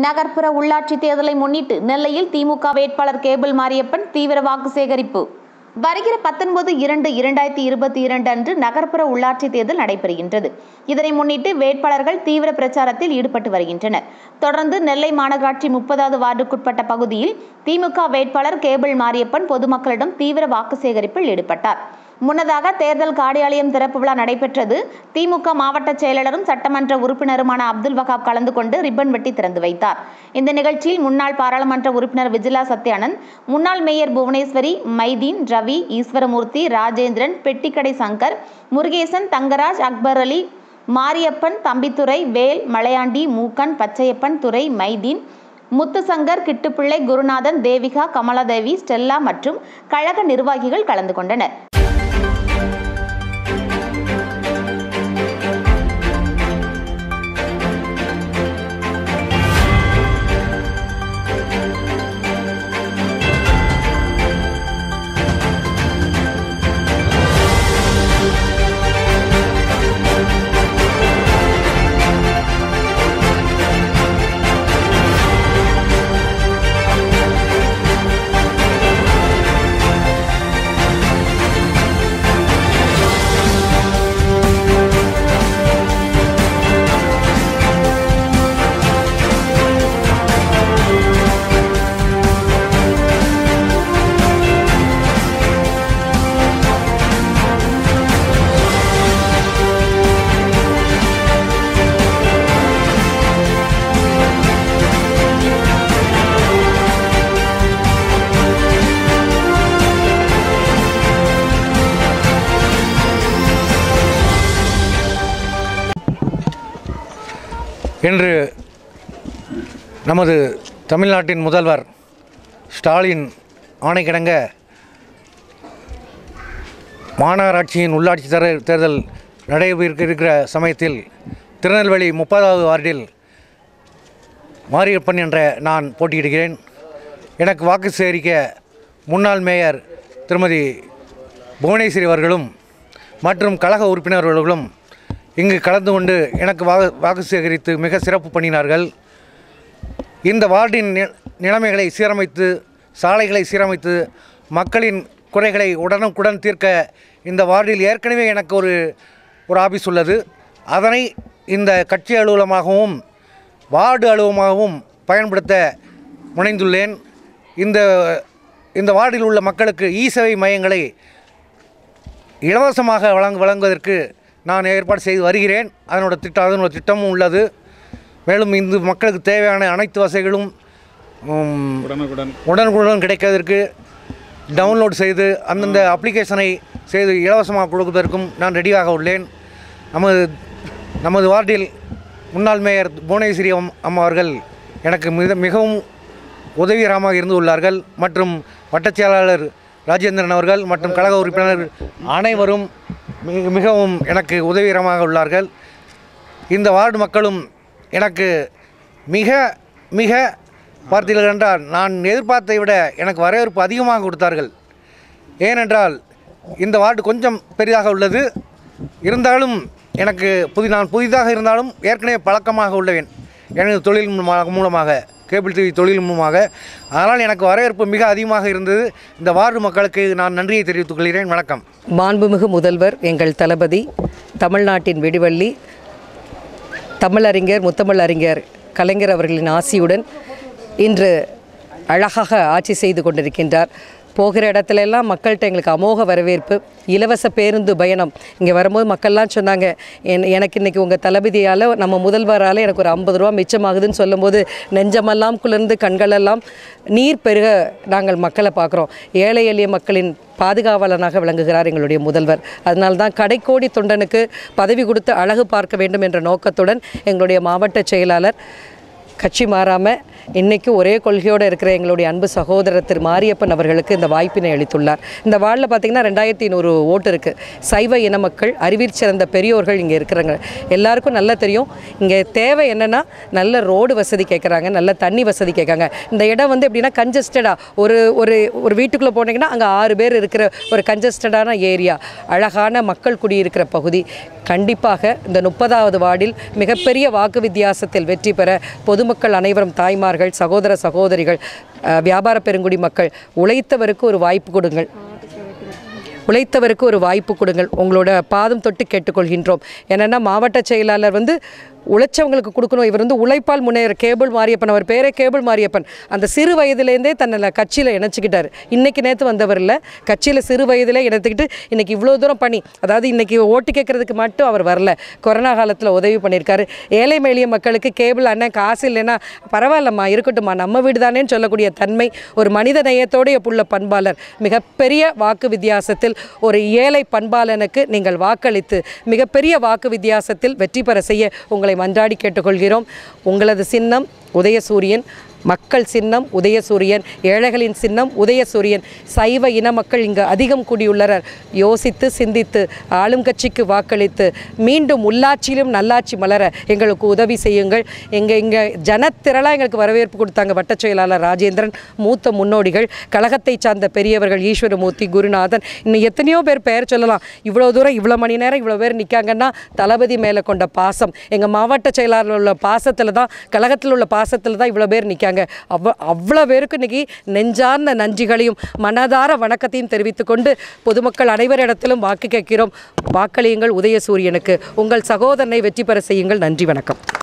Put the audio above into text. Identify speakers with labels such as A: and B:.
A: நகர்ப்புற உள்ளாட்சி தேர்தலை முன்னிட்டு நெல்லையில் திமுக வேட்பாளர் கேபிள் மாரியப்பன் தீவிர வாக்கு சேகரிப்பு. வருகிற 19/2/2022 அன்று நகர்ப்புற உள்ளாட்சி தேர்தல் நடைபெறுகின்றது. இதனை முன்னிட்டு வேட்பாளர்கள் தீவிர பிரச்சாரத்தில் ஈடுபட்டு வருகின்றனர். தொடர்ந்து நெல்லை மாநகராட்சி 30வது வார்டுக்குட்பட்ட பகுதியில் திமுக வேட்பாளர் கேபிள் மாரியப்பன் பொதுமக்களிடம் தீவிர வாக்கு சேகரிப்பில் ஈடுபட்டார். முன்னதாக தேர்தல் காரியாலயம் திறப்பு விழா நடைபெற்றது. திமுக மாவட்ட செயலாளரும் சட்டமன்ற உறுப்பினருமான அப்துல் வகாப் கலந்து கொண்டு ரிப்பன் வெட்டி திறந்து வைத்தார். இந்த நிகழ்ச்சியில் முன்னாள் பாராளுமன்ற உறுப்பினர் விஜிலா சத்யானந்த், முன்னாள் மேயர் புவனேஸ்வரி, மைதீன், ரவி, ஈஸ்வரமூர்த்தி, ராஜேந்திரன், பெட்டிக்கடை சங்கர், முருகேசன், தங்கராஜ், அக்பர் அலி, மாரியப்பன், தம்பித்துரை, வேல், மலையாண்டி, மூக்கன், பச்சையப்பன், துரை, மைதீன், முத்துசங்கர், கிட்டுப்பிள்ளை, குருநாதன், தேவிகா, கமலாதேவி, ஸ்டெல்லா மற்றும் கழக நிர்வாகிகள் கலந்து கொண்டனர்.
B: இன்று நமது தமிழ்நாட்டின் முதல்வர் ஸ்டாலின் ஆணைக்கிணங்க மாநகராட்சியின் உள்ளாட்சி தேர்தல் நடைபெற சமயத்தில் திருநெல்வேலி 30வது வார்டில் மாரியப்பன் என்ற நான் போட்டியிடுகிறேன். எனக்கு வாக்கு சேகரிக்க முன்னாள் மேயர் திருமதி புவனேஸ்வரி அவர்களும் மற்றும் கழக உறுப்பினர்களும் இங்கு கலந்து கொண்டு எனக்கு வாக்கு சேகரித்து மிக சிறப்பு பண்ணினார்கள். இந்த வார்டின் நிலைமைகளை சீரமைத்து, சாலைகளை சீரமைத்து, மக்களின் குறைகளை உடனுக்குடன் தீர்க்க இந்த வார்டில் ஏற்கனவே எனக்கு ஒரு ஆபீஸ் உள்ளது. அதனை இந்த கட்சி அலுவலகமாகவும் வார்டு அலுவலகமாகவும் பயன்படுத்த முனைந்துள்ளேன். இந்த வார்டில் உள்ள மக்களுக்கு இ-சேவை மையங்களை இலவசமாக வழங்குவதற்கு நான் ஏற்பாடு செய்து வருகிறேன். அதனோட திட்டமும் உள்ளது. மேலும் இந்த மக்களுக்கு தேவையான அனைத்து வசதிகளும் உடனுக்குடன் கிடைப்பதற்கு டவுன்லோட் செய்து அந்தந்த அப்ளிகேஷனை செய்து இலவசமாக கொடுப்பதற்கும் நான் ரெடியாக உள்ளேன். நமது வார்டில் முன்னாள் மேயர் புவனேஸ்வரி அம்மா அவர்கள் எனக்கு மிகவும் உதவிகரமாக இருந்து உள்ளார்கள். மற்றும் வட்டச் செயலாளர் ராஜேந்திரன் அவர்கள் மற்றும் கழக உறுப்பினர் அனைவரும் மிகவும் எனக்கு உதவிகரமாக உள்ளார்கள். இந்த வார்டு மக்களும் எனக்கு மிக மிக பார்த்தீர்கள் என்றால் நான் எதிர்பார்த்ததை விட எனக்கு வரவேற்பு அதிகமாக கொடுத்தார்கள். ஏனென்றால் இந்த வார்டு கொஞ்சம் பெரிதாக உள்ளது. இருந்தாலும் எனக்கு நான் புதிதாக இருந்தாலும் ஏற்கனவே பழக்கமாக உள்ளவேன் எனது தொழில் மூலமாக, கேபிள் டிவி தொழில் மூலமாக. அதனால் எனக்கு வரவேற்பு மிக அதிகமாக இருந்தது. இந்த வார்டு மக்களுக்கு நான் நன்றியை தெரிவித்துக் கொள்கிறேன். வணக்கம்.
C: மாண்புமிகு முதல்வர் எங்கள் தளபதி, தமிழ்நாட்டின் விடிவள்ளி, தமிழறிஞர், முத்தமிழறிஞர் கலைஞர் அவர்களின் ஆசியுடன் இன்று அழகாக ஆட்சி செய்து கொண்டிருக்கின்றார். போகிற இடத்துல எல்லாம் மக்கள்கிட்ட எங்களுக்கு அமோக வரவேற்பு. இலவச பேருந்து பயணம் இங்கே வரும்போது மக்கள்லாம் சொன்னாங்க, எனக்கு இன்றைக்கி உங்கள் தளபதியால், நம்ம முதல்வரால் எனக்கு ஒரு 50 ரூபா மிச்சமாகுதுன்னு சொல்லும்போது நெஞ்சமெல்லாம் குளிர்ந்து கண்களெல்லாம் நீர் பெருக நாங்கள் மக்களை பார்க்குறோம். ஏழை எளிய மக்களின் பாதுகாவலனாக விளங்குகிறார் எங்களுடைய முதல்வர். அதனால்தான் கடைக்கோடி தொண்டனுக்கு பதவி கொடுத்து அழகு பார்க்க வேண்டும் என்ற நோக்கத்துடன் எங்களுடைய மாவட்ட செயலாளர் கட்சி மாறாமல் இன்றைக்கி ஒரே கொள்கையோடு இருக்கிற எங்களுடைய அன்பு சகோதரர் திரு மாரியப்பன் அவர்களுக்கு இந்த வாய்ப்பினை அளித்துள்ளார். இந்த வார்டில் பார்த்திங்கன்னா 2200 ஓட்டு இருக்குது. சைவ இன மக்கள், அறிவிற் சிறந்த பெரியோர்கள் இங்கே இருக்கிறாங்க. எல்லாருக்கும் நல்லா தெரியும். இங்கே தேவை என்னென்னா நல்ல ரோடு வசதி கேட்குறாங்க, நல்ல தண்ணி வசதி கேட்காங்க. இந்த இடம் வந்து எப்படின்னா கன்ஜஸ்டடாக ஒரு ஒரு ஒரு வீட்டுக்குள்ளே போனீங்கன்னா அங்கே 6 பேர் இருக்கிற ஒரு கன்ஜஸ்டடான ஏரியா, அழகான மக்கள் குடியிருக்கிற பகுதி. கண்டிப்பாக இந்த 30வது வார்டில் மிகப்பெரிய வாக்கு வித்தியாசத்தில் வெற்றி பெற பொதுமக்கள் அனைவரும், தாய்மார்கள், சகோதர சகோதரிகள், வியாபார பெருங்குடி மக்கள், உழைத்தவருக்கு ஒரு வாய்ப்பு கொடுங்கள், உழைத்தவருக்கு ஒரு வாய்ப்பு கொடுங்கள். உங்களோட பாதம் தொட்டு கேட்டுக்கொள்கின்றோம். என்னென்னா மாவட்ட செயலாளர் வந்து உழைச்சவங்களுக்கு கொடுக்கணும். இவர் வந்து உழைப்பால் முன்னேற கேபிள் மாரியப்பன், அவர் பேரே கேபிள் மாரியப்பன். அந்த சிறு வயதிலேருந்தே தன்னை கட்சியில் இணைச்சிக்கிட்டார். இன்றைக்கி நேற்று வந்தவர் இல்லை, கட்சியில் சிறு வயதிலே இணைத்துக்கிட்டு இன்றைக்கி இவ்வளோ தூரம் பண்ணி, அதாவது இன்றைக்கி ஓட்டு கேட்குறதுக்கு மட்டும் அவர் வரல, கொரோனா காலத்தில் உதவி பண்ணியிருக்காரு. ஏழை எளிய மக்களுக்கு கேபிள் அண்ணன் காசு இல்லைன்னா பரவாயில்லம்மா, இருக்கட்டும்மா, நம்ம வீடு தானேன்னு சொல்லக்கூடிய தன்மை, ஒரு மனித நேயத்தோடைய புள்ள பண்பாளர். மிகப்பெரிய வாக்கு வித்தியாசத்தில் ஒரு ஏழை பண்பாளனுக்கு நீங்கள் வாக்களித்து மிகப்பெரிய வாக்கு வித்தியாசத்தில் வெற்றி பெற செய்ய உங்களை மன்றாடி கேட்டுக்கொள்கிறோம். உங்களது சின்னம் உதயசூரியன், மக்கள் சின்னம் உதயசூரியன், ஏழைகளின் சின்னம் உதயசூரியன். சைவ இன மக்கள் இங்கு அதிகம் கூடியுள்ளனர். யோசித்து சிந்தித்து ஆளும் கட்சிக்கு வாக்களித்து மீண்டும் உள்ளாட்சியிலும் நல்லாட்சி மலர எங்களுக்கு உதவி செய்யுங்கள். இங்கே ஜனத்திரளாக எங்களுக்கு வரவேற்பு கொடுத்தாங்க வட்டச் செயலாளர் ராஜேந்திரன், மூத்த முன்னோடிகள், கழகத்தை சார்ந்த பெரியவர்கள், ஈஸ்வரமூர்த்தி, குருநாதன், இன்னும் எத்தனையோ பேர் பெயர் சொல்லலாம். இவ்வளோ தூரம் இவ்வளோ மணி நேரம் இவ்வளோ பேர் நிற்காங்கன்னா தளபதி மேலே கொண்ட பாசம், எங்கள் மாவட்ட செயலாளர் உள்ள பாசத்தில் தான், கழகத்தில் உள்ள பாசத்தில் தான் இவ்வளோ பேர் நிற்காங்க. அவ்வளோ பேருக்கு இன்னைக்கு நெஞ்சார்ந்த நன்றிகளையும் மனதார வணக்கத்தையும் தெரிவித்துக் கொண்டு பொதுமக்கள் அனைவரிடத்திலும் வாக்கு கேட்கிறோம். வாக்களியுங்கள் உதயசூரியனுக்கு. உங்கள் சகோதரனை வெற்றி பெற செய்யுங்கள். நன்றி, வணக்கம்.